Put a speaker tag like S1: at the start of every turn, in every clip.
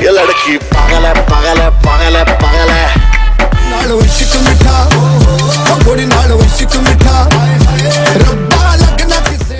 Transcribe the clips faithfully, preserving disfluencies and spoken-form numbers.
S1: ये लड़की पागल है पागल है पागल है पागल है। नालो इश्क मीठा, गोरी नालो इश्क मीठा, रब्बा लगना किसे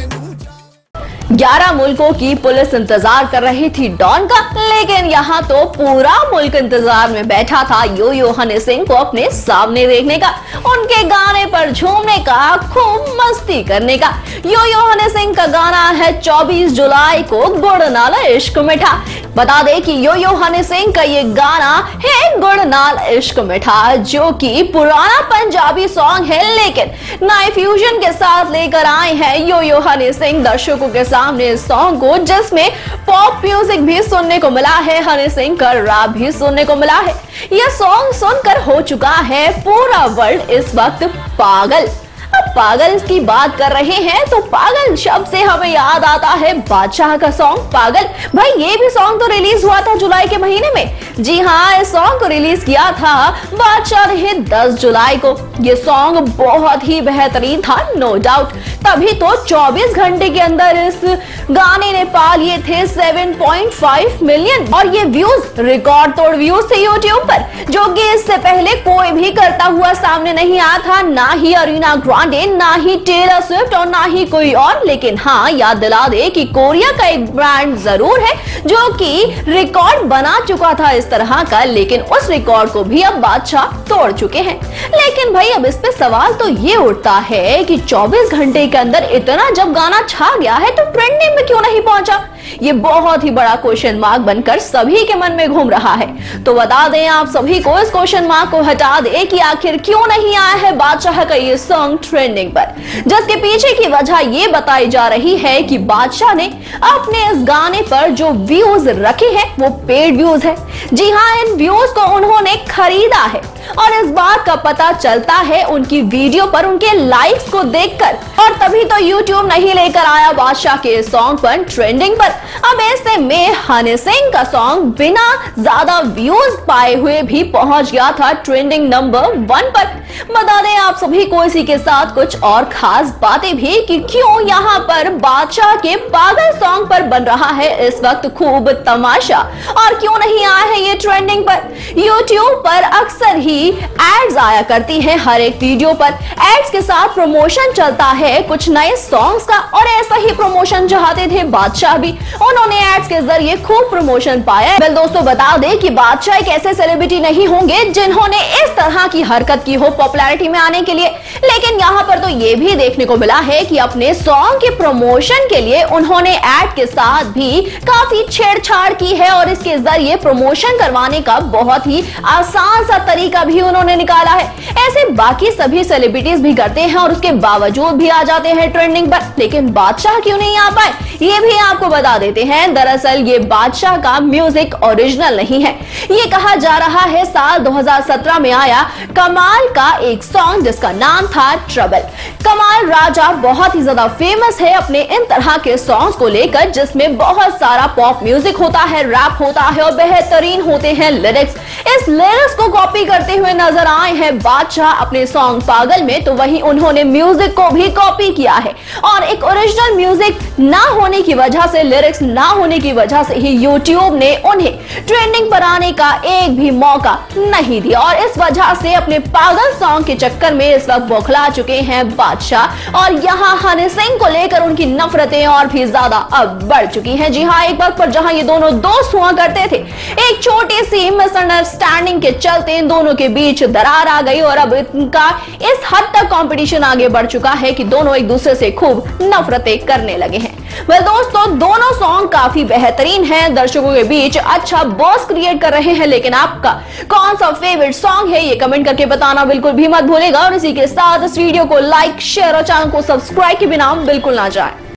S2: ग्यारह मुल्कों की पुलिस इंतजार कर रही थी डॉन का, लेकिन यहाँ तो पूरा मुल्क इंतजार में बैठा था यो यो हनी सिंह को अपने सामने देखने का, उनके गाने पर झूमने का, खूब मस्ती करने का। यो यो हनी सिंह का गाना है चौबीस जुलाई को गुड़ नालो इश्क मीठा। बता दें कि यो यो हनी सिंह का ये गाना है गुड़ नालो इश्क मीठा, जो कि पुराना पंजाबी सॉन्ग है, लेकिन नए फ्यूजन के साथ लेकर आए हैं यो यो हनी सिंह दर्शकों के सामने इस सॉन्ग को, जिसमें पॉप म्यूजिक भी सुनने को मिला है, हनी सिंह का रैप भी सुनने को मिला है। यह सॉन्ग सुनकर हो चुका है पूरा वर्ल्ड इस वक्त पागल। अब पागल की बात कर रहे हैं तो पागल शब्द से हमें याद आता है बादशाह का सॉन्ग पागल। भाई ये भी सॉन्ग तो रिलीज हुआ था जुलाई के महीने में। जी हाँ, इस सॉन्ग को रिलीज किया था बादशाह ने दस जुलाई को। ये सॉन्ग बहुत ही बेहतरीन था, नो डाउट। तभी तो चौबीस घंटे के अंदर इस गाने ने पा लिए थे सात पॉइंट पाँच मिलियन, और ये व्यूज रिकॉर्ड तोड़ व्यूज थे यूट्यूब पर, जो कि इससे पहले कोई भी करता हुआ सामने नहीं आया था, ना ही अरीना ग्रांडे, ना ही टेलर स्विफ्ट और ना ही कोई और। लेकिन हाँ, याद दिला दे कि कोरिया का एक ब्रांड जरूर है जो कि रिकॉर्ड बना चुका था इस तरह का, लेकिन उस रिकॉर्ड को भी अब बादशाह तोड़ चुके हैं। लेकिन भाई अब इस पे सवाल तो ये उठता है कि चौबीस घंटे के अंदर इतना जब गाना छा गया है तो ट्रेंडिंग में क्यों नहीं पहुंचा? ये बहुत ही बड़ा क्वेश्चन मार्क बनकर सभी के मन में घूम रहा है। तो बता दें आप सभी को, इस क्वेश्चन मार्क को हटा दे कि आखिर क्यों नहीं आया है बादशाह का ये सॉन्ग ट्रेंडिंग पर, जिसके पीछे की वजह ये बताई जा रही है कि बादशाह ने अपने इस गाने पर जो व्यूज रखे हैं वो पेड व्यूज है। जी हाँ, इन व्यूज को उन्होंने खरीदा है, और इस बात का पता चलता है उनकी वीडियो पर उनके लाइक्स को देखकर। और तभी तो यूट्यूब नहीं लेकर आया बादशाह के सॉन्ग पर ट्रेंडिंग पर। अब ऐसे में हनी सिंह का सॉन्ग बिना ज्यादा व्यूज पाए हुए भी पहुंच गया था ट्रेंडिंग नंबर वन पर। बता दें आप सभी को इसी के साथ कुछ और खास बातें भी कि क्यों यहाँ पर बादशाह के पागल सॉन्ग पर बन रहा है इस वक्त खूब तमाशा, और क्यों नहीं आया है ये ट्रेंडिंग पर। यूट्यूब पर अक्सर ही एड्स आया करती है, हर एक वीडियो पर एड्स के साथ प्रमोशन चलता है कुछ नए सॉन्ग्स का, और ऐसा ही प्रमोशन चाहते थे बादशाह भी। उन्होंने एड्स के जरिए खूब प्रमोशन पाया। वेल दोस्तों, बता दें कि बादशाह एक ऐसे सेलिब्रिटी नहीं होंगे जिन्होंने इस तरह की हरकत की हो पॉपुलैरिटी में आने के लिए, लेकिन यहाँ पर तो ये भी देखने को मिला है कि अपने सॉन्ग के प्रमोशन के लिए उन्होंने एड के साथ भी काफी छेड़छाड़ की है, और इसके जरिए प्रमोशन करवाने का बहुत ही आसान सा तरीका भी उन्होंने निकाला है। ऐसे बाकी सभी सेलिब्रिटीज भी करते हैं और उसके बावजूद भी आ जाते हैं ट्रेंडिंग पर, लेकिन बादशाह क्यों नहीं आ पाए ये भी आपको बता देते हैं। दरअसल ये बादशाह का म्यूजिक ओरिजिनल नहीं है। ये कहा जा रहा है साल दो हज़ार सत्रह में आया कमाल का एक सॉन्ग जिसका नाम था ट्रबल। कमाल राजा बहुत ही ज्यादा फेमस है अपने इन तरह के सॉन्ग्स को लेकर, जिसमें बहुत सारा पॉप म्यूजिक होता है, रैप होता है और बेहतरीन होते हैं लिरिक्स। इस लिरिक्स को कॉपी करते हुए नजर आए हैं बादशाह अपने सॉन्ग पागल में, तो वहीं उन्होंने म्यूजिक को भी कॉपी किया है, और एक ओरिजिनल म्यूजिक ना होने की वजह से, लिरिक्स ना होने की वजह से ही यूट्यूब ने उन्हें ट्रेंडिंग पर आने का एक भी मौका नहीं दिया, और इस वजह से अपने पागल सॉन्ग के चक्कर में इस वक्त बौखला चुके हैं बादशाह। और यहाँ हनी सिंह को लेकर उनकी नफरतें और भी ज्यादा अब बढ़ चुकी हैं। जी हाँ, एक वक्त पर जहां ये दोनों दोस्त हुआ करते थे, एक छोटी सी मिसअंडरस्टैंडिंग के चलते इन दोनों के बीच दरार आ गई, और अब इनका इस हद तक कंपटीशन आगे बढ़ चुका है कि दोनों एक दूसरे से खूब नफरतें करने लगे हैं। वेल दोस्तों, दोनों सॉन्ग काफी बेहतरीन हैं, दर्शकों के बीच अच्छा बॉस क्रिएट कर रहे हैं, लेकिन आपका कौन सा फेवरेट सॉन्ग है ये कमेंट करके बताना बिल्कुल भी मत भूलेगा। और इसी के साथ इस वीडियो को लाइक, शेयर और चैनल को सब्सक्राइब के बिना बिल्कुल ना जाए।